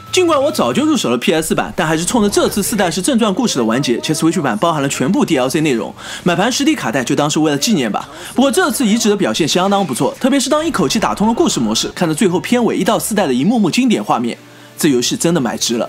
尽管我早就入手了 PS 版，但还是冲着这次4代是正传故事的完结，且 Switch 版包含了全部 DLC 内容，买盘实体卡带就当是为了纪念吧。不过这次移植的表现相当不错，特别是当一口气打通了故事模式，看着最后片尾1到4代的一幕幕经典画面，这游戏真的买值了。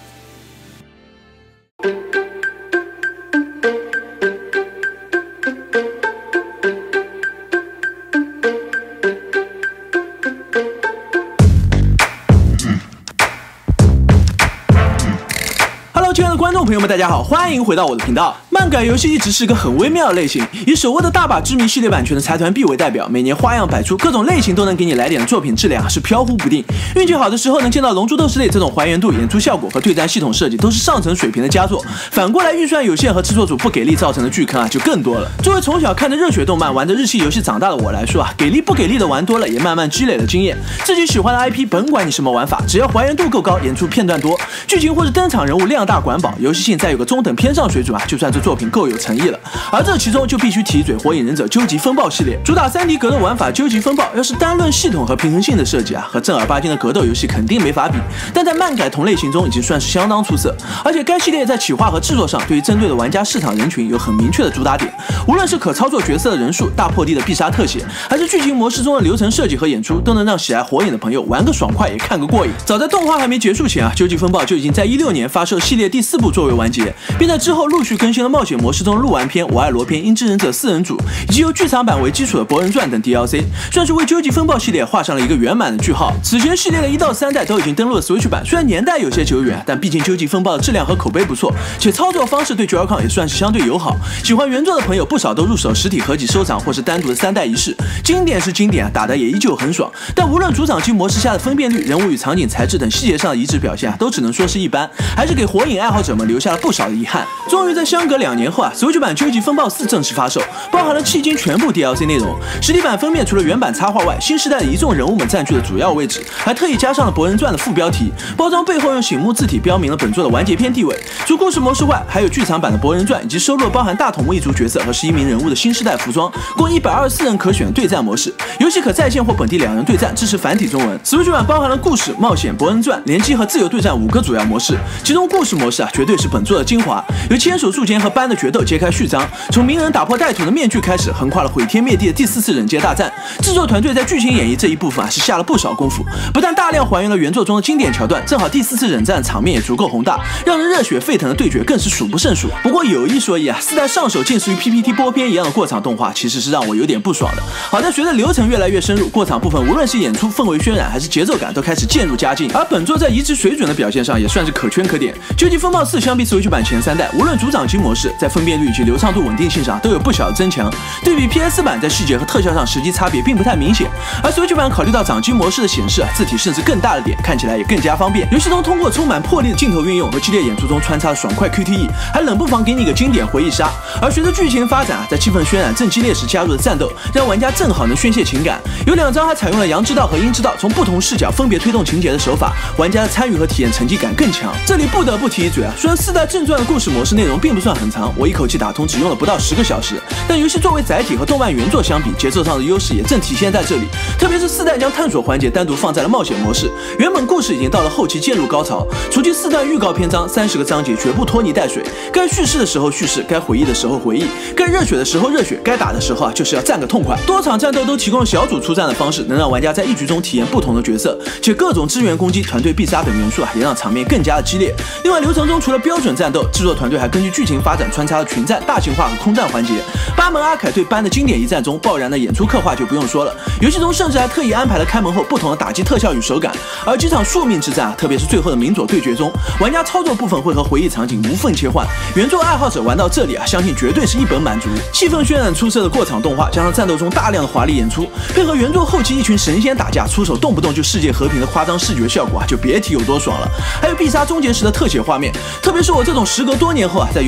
亲爱的观众朋友们，大家好，欢迎回到我的频道。漫改游戏一直是个很微妙的类型，以手握的大把知名系列版权的财团 B 为代表，每年花样百出，各种类型都能给你来点的作品质量是飘忽不定。运气好的时候能见到《龙珠斗士》类这种还原度、演出效果和对战系统设计都是上乘水平的佳作，反过来预算有限和制作组不给力造成的巨坑就更多了。作为从小看着热血动漫、玩着日系游戏长大的我来说给力不给力的玩多了，也慢慢积累了经验。自己喜欢的 IP， 甭管你什么玩法，只要还原度够高，演出片段多，剧情或是登场人物量大管饱，游戏性再有个中等偏上水准就算这作品够有诚意了。而这其中就必须提一嘴《火影忍者究极风暴》系列，主打3D 格斗玩法。究极风暴要是单论系统和平衡性的设计和正儿八经的格斗游戏肯定没法比，但在漫改同类型中已经算是相当出色。而且该系列在企划和制作上对于针对的玩家市场人群有很明确的主打点，无论是可操作角色的人数、大破地的必杀特写，还是剧情模式中的流程设计和演出，都能让喜爱火影的朋友玩个爽快也看个过瘾。早在动画还没结束前究极风暴就已经在16年发售系列第4部作为完结，并在之后陆续更新了冒险模式中的鹿丸篇、我爱罗篇、樱之忍者4人组，以及由剧场版为基础的博人传等 DLC， 算是为究极风暴系列画上了一个圆满的句号。此前系列的1到3代都已经登陆了 Switch 版，虽然年代有些久远，但毕竟究极风暴的质量和口碑不错，且操作方式对 Joy-Con 也算是相对友好。喜欢原作的朋友不少都入手实体合集收藏，或是单独的3代一试。经典是经典打得也依旧很爽，但无论主掌机模式下的分辨率、人物与场景材质等细节上的移植表现都只能说是一般，还是给火影爱好者们留下了不少的遗憾。终于在相隔2年后Switch 版究极风暴4正式发售，包含了迄今全部 DLC 内容。实体版封面除了原版插画外，新时代的一众人物们占据了主要位置，还特意加上了博人传的副标题，包装背后用醒目字体标明了本作的完结篇地位。除故事模式外，还有剧场版的博人传，以及收录包含大筒木一族角色和11名人物的新时代服装，共124人可选对战模式。游戏可在线或本地2人对战，支持繁体中文。Switch 版包含了故事、冒险、博人传、联机和自由对战5个主要模式，其中故事模式绝对是本作的精华，由千手树间和班的决斗揭开序章，从鸣人打破带土的面具开始，横跨了毁天灭地的第4次忍界大战。制作团队在剧情演绎这一部分是下了不少功夫，不但大量还原了原作中的经典桥段，正好第4次忍战场面也足够宏大，让人热血沸腾的对决更是数不胜数。不过有一说一4代上手近似于 PPT 播片一样的过场动画，其实是让我有点不爽的。好在随着流程越来越深入，过场部分无论是演出氛围渲染还是节奏感都开始渐入佳境，而本作在移植水准的表现上也算是可圈可点。究极风暴4相比 Switch 版前3代，无论主掌机模式在分辨率以及流畅度稳定性上都有不小的增强，对比 PS 版在细节和特效上实际差别并不太明显。而 Switch 版考虑到掌机模式的显示字体甚至更大了点，看起来也更加方便。游戏中通过充满魄力的镜头运用和激烈演出中穿插了爽快 QTE， 还冷不防给你一个经典回忆杀。而随着剧情发展在气氛渲染正激烈时加入的战斗，让玩家正好能宣泄情感。有2章还采用了阳之道和阴之道从不同视角分别推动情节的手法，玩家的参与和体验成绩感更强。这里不得不提一嘴虽然4代正传的故事模式内容并不算很长，我一口气打通只用了不到10个小时，但游戏作为载体和动漫原作相比，节奏上的优势也正体现在这里。特别是4代将探索环节单独放在了冒险模式，原本故事已经到了后期渐入高潮，除去4段预告篇章，30个章节绝不拖泥带水，该叙事的时候叙事，该回忆的时候回忆，该热血的时候热血，该打的时候就是要战个痛快。多场战斗都提供了小组出战的方式，能让玩家在一局中体验不同的角色，且各种支援攻击、团队必杀等元素也让场面更加的激烈。另外流程中除了标准战斗，制作团队还根据剧情发展穿插了群战、大型化和空战环节。八门阿凯对班的经典一战中爆燃的演出刻画就不用说了，游戏中甚至还特意安排了开门后不同的打击特效与手感。而几场宿命之战特别是最后的明佐对决中，玩家操作部分会和回忆场景无缝切换，原作爱好者玩到这里相信绝对是一本满足。气氛渲染出色的过场动画，加上战斗中大量的华丽演出，配合原作后期一群神仙打架出手动不动就世界和平的夸张视觉效果就别提有多爽了。还有必杀终结时的特写画面，特别是我这种时隔多年后在游戏中重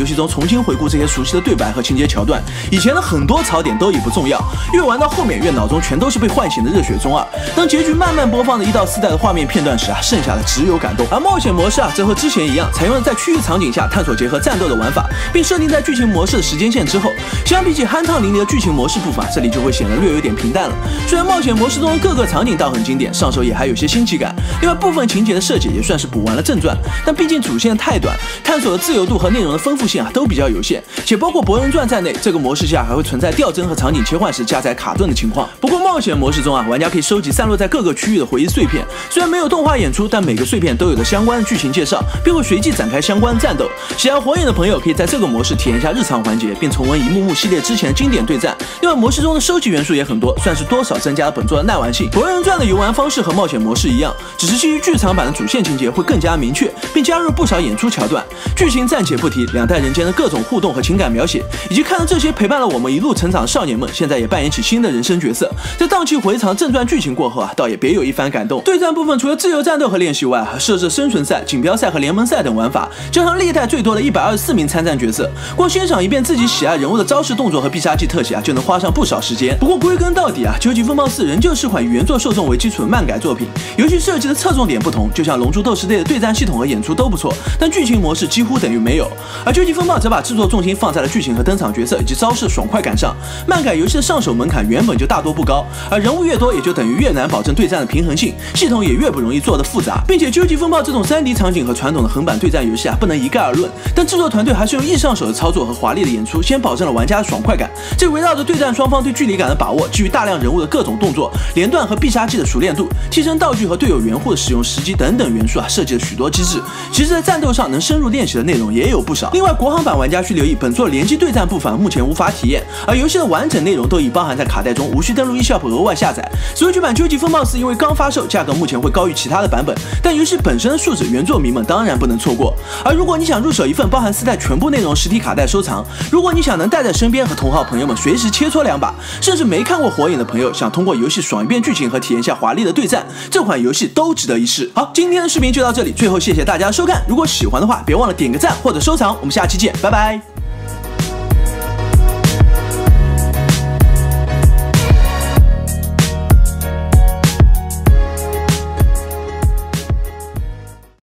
重新回顾这些熟悉的对白和情节桥段，以前的很多槽点都已不重要，越玩到后面越脑中全都是被唤醒的热血中二。当结局慢慢播放的1到4代的画面片段时剩下的只有感动。而冒险模式则和之前一样，采用了在区域场景下探索结合战斗的玩法，并设定在剧情模式的时间线之后。相比起酣畅淋漓的剧情模式部分，这里就会显得略有点平淡了。虽然冒险模式中的各个场景倒很经典，上手也还有些新奇感，另外部分情节的设计也算是补完了正传，但毕竟主线太短，探索的自由度和内容的丰富性都比较有限，且包括博人传在内，这个模式下还会存在掉帧和场景切换时加载卡顿的情况。不过冒险模式中玩家可以收集散落在各个区域的回忆碎片，虽然没有动画演出，但每个碎片都有着相关的剧情介绍，并会随即展开相关的战斗。喜爱火影的朋友可以在这个模式体验一下日常环节，并重温一幕幕系列之前的经典对战。另外模式中的收集元素也很多，算是多少增加了本作的耐玩性。博人传的游玩方式和冒险模式一样，只是基于剧场版的主线情节会更加明确，并加入不少演出桥段。剧情暂且不提，两代人间的各种互动和情感描写，以及看着这些陪伴了我们一路成长的少年们，现在也扮演起新的人生角色。在荡气回肠正传剧情过后倒也别有一番感动。对战部分除了自由战斗和练习外，还设置生存赛、锦标赛和联盟赛等玩法，加上历代最多的124名参战角色，光欣赏一遍自己喜爱人物的招式动作和必杀技特写就能花上不少时间。不过归根到底究极风暴4仍旧是款以原作受众为基础的漫改作品，游戏设计的侧重点不同，就像龙珠斗士队的对战系统和演出都不错，但剧情模式几乎等于没有。而究极风暴则把制作重心放在了剧情和登场角色以及招式爽快感上。漫改游戏的上手门槛原本就大多不高，而人物越多也就等于越难保证对战的平衡性，系统也越不容易做得复杂。并且究极风暴这种3D 场景和传统的横版对战游戏不能一概而论，但制作团队还是用易上手的操作和华丽的演出，先保证了玩家的爽快感。这围绕着对战双方对距离感的把握，基于大量人物的各种动作、连段和必杀技的熟练度、替身道具和队友援护的使用时机等等元素设计了许多机制。其实，在战斗上能深入练习的内容也有不少。另外，国行版玩家需留意，本作联机对战部分目前无法体验，而游戏的完整内容都已包含在卡带中，无需登录 eShop 额外下载。Switch 版究极风暴4因为刚发售，价格目前会高于其他的版本，但游戏本身的素质，原作迷们当然不能错过。而如果你想入手一份包含4代全部内容实体卡带收藏，如果你想能带在身边和同好朋友们随时切磋2把，甚至没看过火影的朋友想通过游戏爽一遍剧情和体验下华丽的对战，这款游戏都值得一试。好，今天的视频就到这里，最后谢谢大家收看，如果喜欢的话，别忘了点个赞或者收藏，我们下期见，拜拜。